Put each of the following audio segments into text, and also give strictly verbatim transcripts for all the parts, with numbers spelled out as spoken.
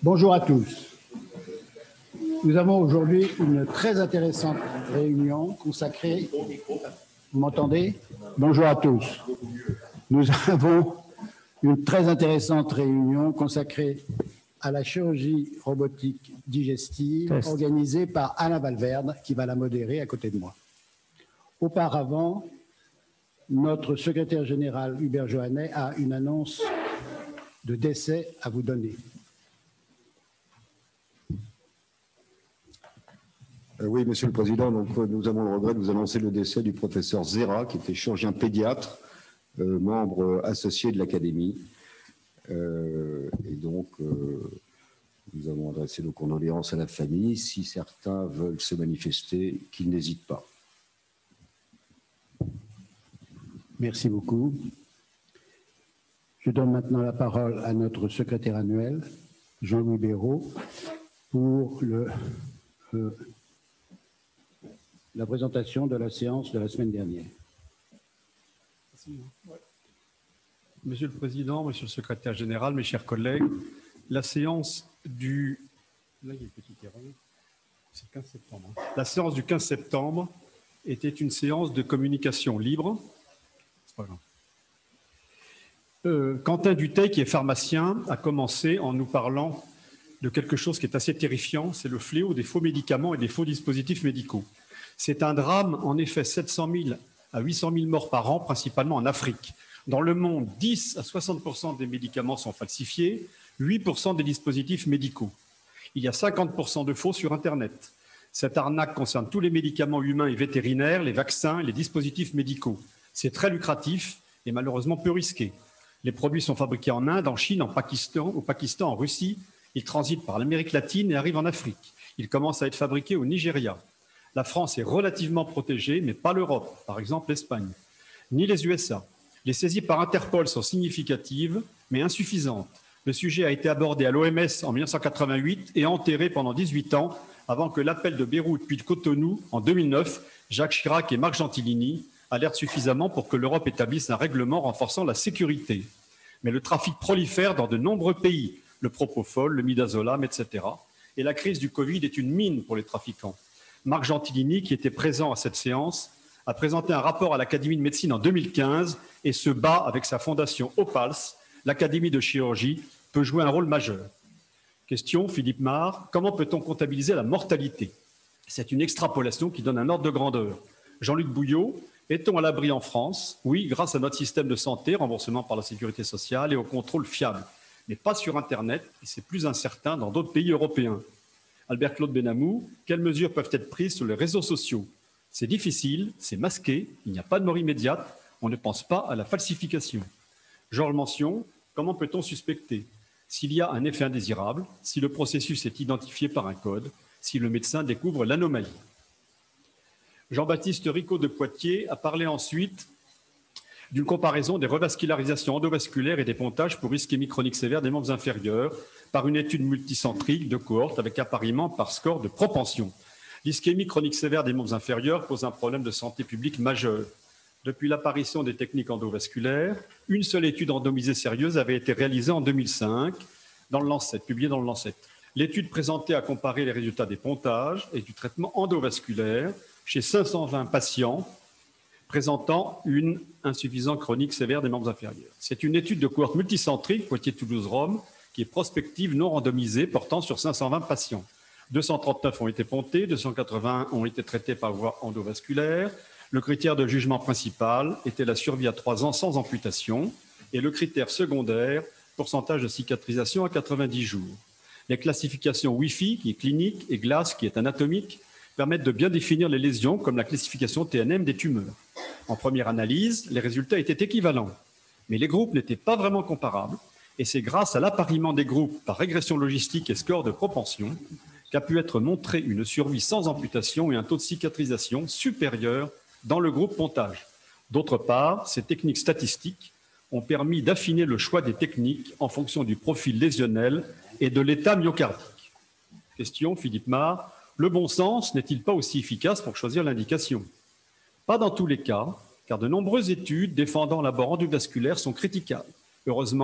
Bonjour à tous. Nous avons aujourd'hui une très intéressante réunion consacrée... Vous m'entendez? Bonjour à tous. Nous avons une très intéressante réunion consacrée à la chirurgie robotique digestive Test. organisée par Alain Valverde, qui va la modérer à côté de moi. Auparavant, notre secrétaire général Hubert Johannet a une annonce de décès à vous donner. Euh, oui, Monsieur le Président, donc, euh, nous avons le regret de vous annoncer le décès du professeur Zera, qui était chirurgien pédiatre, euh, membre euh, associé de l'Académie. Euh, et donc, euh, nous avons adressé nos condoléances à la famille. Si certains veulent se manifester, qu'ils n'hésitent pas. Merci beaucoup. Je donne maintenant la parole à notre secrétaire annuel, Jean-Louis Béraud, pour le, euh, la présentation de la séance de la semaine dernière. Monsieur le Président, Monsieur le Secrétaire général, mes chers collègues, la séance du, là, il y a une petite erreur. C'est le quinze septembre. Hein. La séance du quinze septembre était une séance de communication libre. C'est pas grave. Euh, Quentin Dutheil, qui est pharmacien, a commencé en nous parlant de quelque chose qui est assez terrifiant, c'est le fléau des faux médicaments et des faux dispositifs médicaux. C'est un drame, en effet, sept cent mille à huit cent mille morts par an, principalement en Afrique. Dans le monde, dix à soixante pour cent des médicaments sont falsifiés, huit pour cent des dispositifs médicaux. Il y a cinquante pour cent de faux sur Internet. Cette arnaque concerne tous les médicaments humains et vétérinaires, les vaccins et les dispositifs médicaux. C'est très lucratif et malheureusement peu risqué. Les produits sont fabriqués en Inde, en Chine, en Pakistan, au Pakistan, en Russie. Ils transitent par l'Amérique latine et arrivent en Afrique. Ils commencent à être fabriqués au Nigeria. La France est relativement protégée, mais pas l'Europe, par exemple l'Espagne, ni les U S A. Les saisies par Interpol sont significatives, mais insuffisantes. Le sujet a été abordé à l'O M S en mille neuf cent quatre-vingt-huit et enterré pendant dix-huit ans, avant que l'appel de Beyrouth puis de Cotonou, en deux mille neuf, Jacques Chirac et Marc Gentilini alertent suffisamment pour que l'Europe établisse un règlement renforçant la sécurité. Mais le trafic prolifère dans de nombreux pays, le propofol, le midazolam, et cetera. Et la crise du Covid est une mine pour les trafiquants. Marc Gentilini, qui était présent à cette séance, a présenté un rapport à l'Académie de médecine en deux mille quinze et se bat avec sa fondation Opals. L'Académie de chirurgie peut jouer un rôle majeur. Question, Philippe Marre, comment peut-on comptabiliser la mortalité? C'est une extrapolation qui donne un ordre de grandeur. Jean-Luc Bouillot, est-on à l'abri en France? Oui, grâce à notre système de santé, remboursement par la sécurité sociale et au contrôle fiable. Mais pas sur Internet, et c'est plus incertain dans d'autres pays européens. Albert-Claude Benamou, quelles mesures peuvent être prises sur les réseaux sociaux? C'est difficile, c'est masqué, il n'y a pas de mort immédiate, on ne pense pas à la falsification. Georges Mention, comment peut-on suspecter? S'il y a un effet indésirable, si le processus est identifié par un code, si le médecin découvre l'anomalie. Jean-Baptiste Ricot de Poitiers a parlé ensuite d'une comparaison des revascularisations endovasculaires et des pontages pour ischémie chronique sévère des membres inférieurs par une étude multicentrique de cohorte avec appariement par score de propension. L'ischémie chronique sévère des membres inférieurs pose un problème de santé publique majeur. Depuis l'apparition des techniques endovasculaires, une seule étude randomisée sérieuse avait été réalisée en deux mille cinq, dans le Lancet, publiée dans le Lancet. L'étude présentée a comparé les résultats des pontages et du traitement endovasculaire chez cinq cent vingt patients présentant une insuffisance chronique sévère des membres inférieurs. C'est une étude de cohorte multicentrique, Poitiers-Toulouse-Rome, qui est prospective non randomisée, portant sur cinq cent vingt patients. deux cent trente-neuf ont été pontés, deux cent quatre-vingts ont été traités par voie endovasculaire. Le critère de jugement principal était la survie à trois ans sans amputation et le critère secondaire, pourcentage de cicatrisation à quatre-vingt-dix jours. Les classifications Wi-Fi, qui est clinique, et GLASS, qui est anatomique, permettent de bien définir les lésions, comme la classification T N M des tumeurs. En première analyse, les résultats étaient équivalents, mais les groupes n'étaient pas vraiment comparables, et c'est grâce à l'appariement des groupes par régression logistique et score de propension qu'a pu être montrée une survie sans amputation et un taux de cicatrisation supérieur dans le groupe pontage. D'autre part, ces techniques statistiques ont permis d'affiner le choix des techniques en fonction du profil lésionnel et de l'état myocardique. Question, Philippe Marre. Le bon sens n'est-il pas aussi efficace pour choisir l'indication? Pas dans tous les cas, car de nombreuses études défendant l'abord endovasculaire sont critiquables. Heureusement,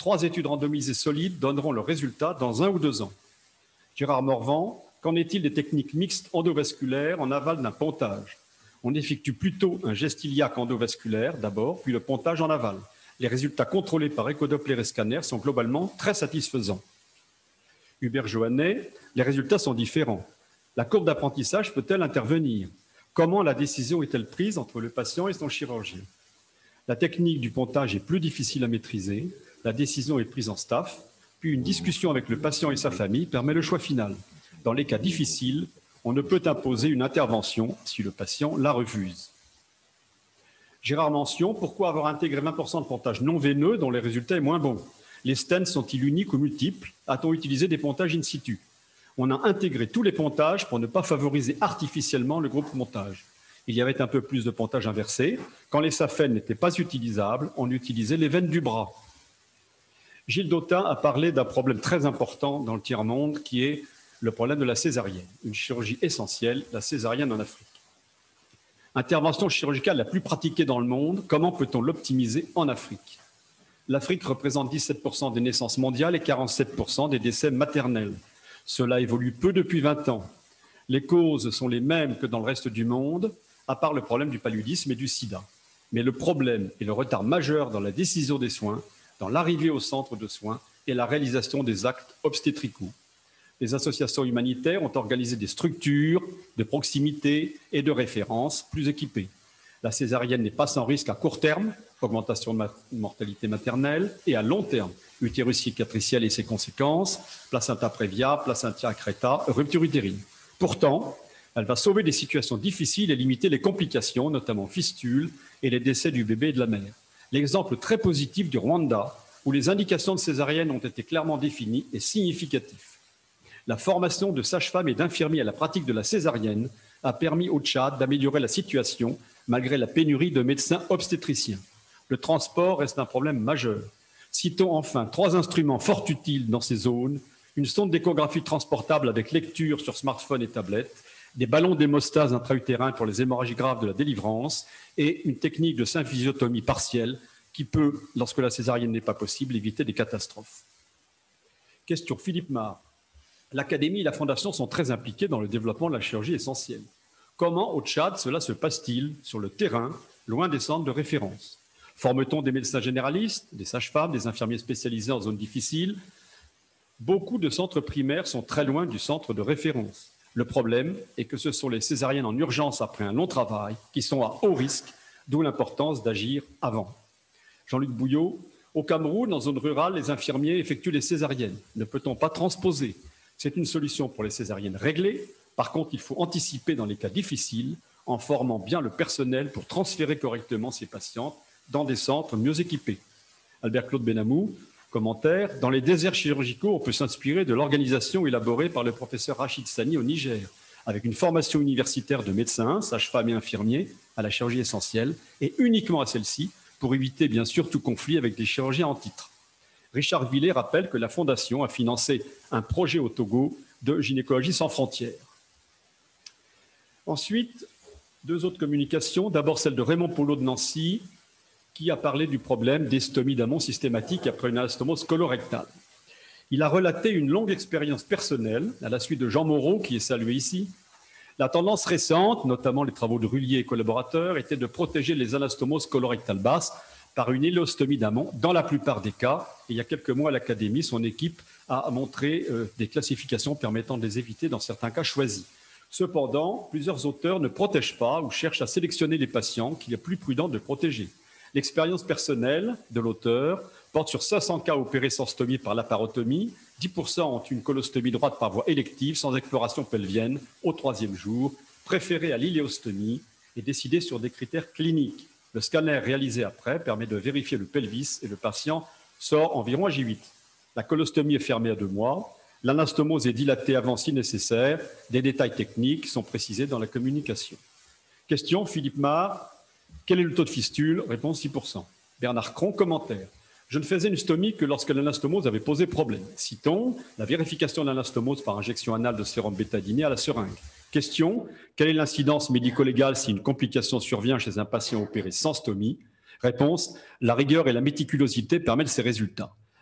Trois études randomisées solides donneront le résultat dans un ou deux ans. Gérard Morvan, qu'en est-il des techniques mixtes endovasculaires en aval d'un pontage? On effectue plutôt un geste iliaque endovasculaire d'abord, puis le pontage en aval. Les résultats contrôlés par échodoppler et scanner sont globalement très satisfaisants. Hubert Joannet, les résultats sont différents. La courbe d'apprentissage peut-elle intervenir? Comment la décision est-elle prise entre le patient et son chirurgien? La technique du pontage est plus difficile à maîtriser. La décision est prise en staff, puis une discussion avec le patient et sa famille permet le choix final. Dans les cas difficiles, on ne peut imposer une intervention si le patient la refuse. Gérard Mention, pourquoi avoir intégré vingt pour cent de pontage non veineux dont les résultats sont moins bons? Les stents sont-ils uniques ou multiples? A-t-on utilisé des pontages in situ? On a intégré tous les pontages pour ne pas favoriser artificiellement le groupe pontage. Il y avait un peu plus de pontage inversé. Quand les saphènes n'étaient pas utilisables, on utilisait les veines du bras. Gilles Dautin a parlé d'un problème très important dans le tiers-monde qui est le problème de la césarienne, une chirurgie essentielle, la césarienne en Afrique. Intervention chirurgicale la plus pratiquée dans le monde, comment peut-on l'optimiser en Afrique? L'Afrique représente dix-sept pour cent des naissances mondiales et quarante-sept pour cent des décès maternels. Cela évolue peu depuis vingt ans. Les causes sont les mêmes que dans le reste du monde, à part le problème du paludisme et du sida. Mais le problème est le retard majeur dans la décision des soins, dans l'arrivée au centre de soins et la réalisation des actes obstétricaux. Les associations humanitaires ont organisé des structures de proximité et de référence plus équipées. La césarienne n'est pas sans risque à court terme, augmentation de ma mortalité maternelle, et à long terme, utérus cicatriciel et ses conséquences, placenta prévia, placenta accreta, rupture utérine. Pourtant, elle va sauver des situations difficiles et limiter les complications, notamment fistules et les décès du bébé et de la mère. L'exemple très positif du Rwanda, où les indications de césarienne ont été clairement définies, est significatif. La formation de sages-femmes et d'infirmiers à la pratique de la césarienne a permis au Tchad d'améliorer la situation malgré la pénurie de médecins obstétriciens. Le transport reste un problème majeur. Citons enfin trois instruments fort utiles dans ces zones, une sonde d'échographie transportable avec lecture sur smartphone et tablette, des ballons d'hémostase intra-utérins pour les hémorragies graves de la délivrance et une technique de symphysiotomie partielle qui peut, lorsque la césarienne n'est pas possible, éviter des catastrophes. Question Philippe Marr. L'Académie et la Fondation sont très impliquées dans le développement de la chirurgie essentielle. Comment au Tchad cela se passe-t-il sur le terrain, loin des centres de référence? Forme-t-on des médecins généralistes, des sages-femmes, des infirmiers spécialisés en zones difficiles? Beaucoup de centres primaires sont très loin du centre de référence. Le problème est que ce sont les césariennes en urgence après un long travail qui sont à haut risque, d'où l'importance d'agir avant. Jean-Luc Bouillot, au Cameroun, en zone rurale, les infirmiers effectuent les césariennes. Ne peut-on pas transposer? C'est une solution pour les césariennes réglées. Par contre, il faut anticiper dans les cas difficiles en formant bien le personnel pour transférer correctement ces patientes dans des centres mieux équipés. Albert-Claude Benamou, commentaire, dans les déserts chirurgicaux, on peut s'inspirer de l'organisation élaborée par le professeur Rachid Sani au Niger, avec une formation universitaire de médecins, sages-femmes et infirmiers à la chirurgie essentielle, et uniquement à celle-ci, pour éviter bien sûr tout conflit avec des chirurgiens en titre. Richard Villet rappelle que la Fondation a financé un projet au Togo de gynécologie sans frontières. Ensuite, deux autres communications. D'abord celle de Raymond Polo de Nancy, qui a parlé du problème d'estomie d'amont systématique après une anastomose colorectale. Il a relaté une longue expérience personnelle, à la suite de Jean Moreau, qui est salué ici. La tendance récente, notamment les travaux de Rullier et collaborateurs, était de protéger les anastomoses colorectales basses par une iléostomie d'amont dans la plupart des cas. Et il y a quelques mois à l'Académie, son équipe a montré euh, des classifications permettant de les éviter dans certains cas choisis. Cependant, plusieurs auteurs ne protègent pas ou cherchent à sélectionner les patients qu'il est plus prudent de protéger. L'expérience personnelle de l'auteur porte sur cinq cents cas opérés sans stomie par laparotomie. dix pour cent ont une colostomie droite par voie élective sans exploration pelvienne au troisième jour, préférée à l'iléostomie et décidée sur des critères cliniques. Le scanner réalisé après permet de vérifier le pelvis et le patient sort environ à J huit. La colostomie est fermée à deux mois. L'anastomose est dilatée avant si nécessaire. Des détails techniques sont précisés dans la communication. Question, Philippe Marr. Quel est le taux de fistule? Réponse six pour cent. Bernard Cron, commentaire. Je ne faisais une stomie que lorsque l'anastomose avait posé problème. Citons la vérification de l'anastomose par injection anale de sérum bétadiné à la seringue. Question, quelle est l'incidence médico-légale si une complication survient chez un patient opéré sans stomie? Réponse, la rigueur et la méticulosité permettent ces résultats.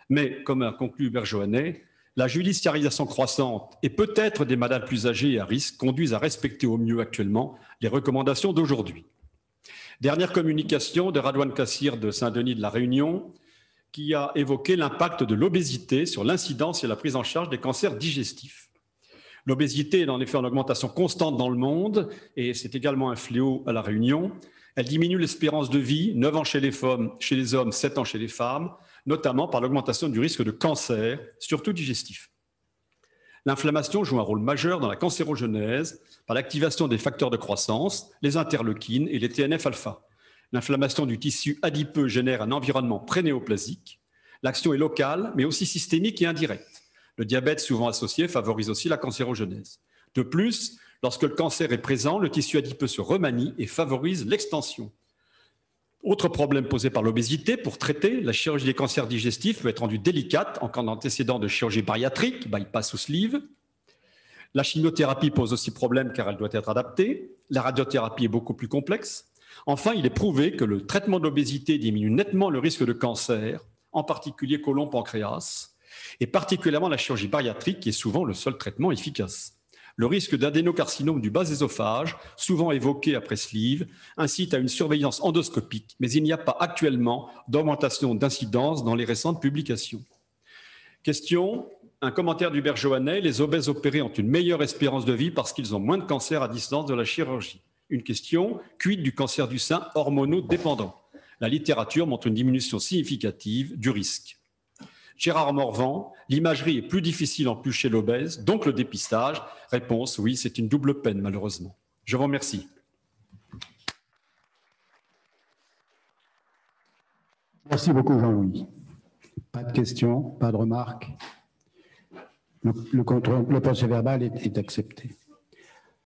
Mais, comme a conclu Hubert Joannet, la judiciarisation croissante et peut-être des malades plus âgés et à risque conduisent à respecter au mieux actuellement les recommandations d'aujourd'hui. Dernière communication de Radouane Kassir de Saint-Denis de la Réunion, qui a évoqué l'impact de l'obésité sur l'incidence et la prise en charge des cancers digestifs. L'obésité est en effet en augmentation constante dans le monde et c'est également un fléau à la Réunion. Elle diminue l'espérance de vie, neuf ans chez les femmes, chez les hommes, sept ans chez les femmes, notamment par l'augmentation du risque de cancer, surtout digestif. L'inflammation joue un rôle majeur dans la cancérogenèse par l'activation des facteurs de croissance, les interleukines et les T N F alpha. L'inflammation du tissu adipeux génère un environnement prénéoplasique. L'action est locale, mais aussi systémique et indirecte. Le diabète, souvent associé, favorise aussi la cancérogenèse. De plus, lorsque le cancer est présent, le tissu adipeux se remanie et favorise l'extension. Autre problème posé par l'obésité, pour traiter, la chirurgie des cancers digestifs peut être rendue délicate en cas d'antécédent de chirurgie bariatrique, bypass ou sleeve. La chimiothérapie pose aussi problème car elle doit être adaptée. La radiothérapie est beaucoup plus complexe. Enfin, il est prouvé que le traitement de l'obésité diminue nettement le risque de cancer, en particulier côlon-pancréas, et particulièrement la chirurgie bariatrique qui est souvent le seul traitement efficace. Le risque d'adénocarcinome du bas ésophage, souvent évoqué après sleeve, incite à une surveillance endoscopique, mais il n'y a pas actuellement d'augmentation d'incidence dans les récentes publications. Question, un commentaire d'Hubert Joannet, les obèses opérés ont une meilleure espérance de vie parce qu'ils ont moins de cancer à distance de la chirurgie. Une question, quid du cancer du sein hormonodépendant? La littérature montre une diminution significative du risque. Gérard Morvan, l'imagerie est plus difficile en plus chez l'obèse, donc le dépistage. Réponse, oui, c'est une double peine malheureusement. Je vous remercie. Merci beaucoup Jean-Louis. Pas de questions, pas de remarques. Le, le, contrôle, le procès verbal est, est accepté.